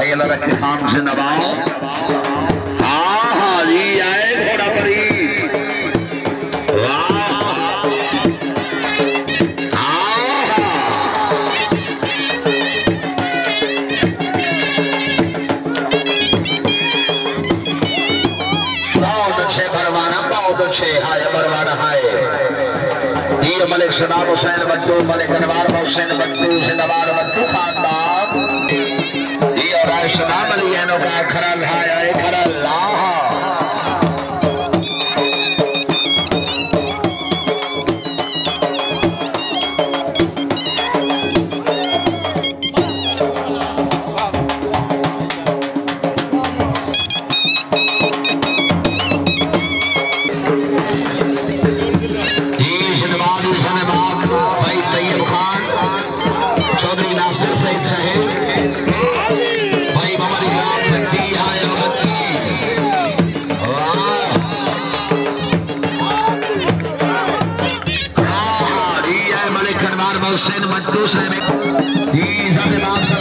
भाई अल्लाह रखे खान से नवाओ। हाँ हाँ जी आए घोड़ा परी मलिक सदाम हुसैन बट्टू मलिक अनवार हुसैन बट्टू जिंदाबाद बट्टू खानदान ये और आए सदाम अली एनो का खरल है खरल हुसैन बट्टू साहब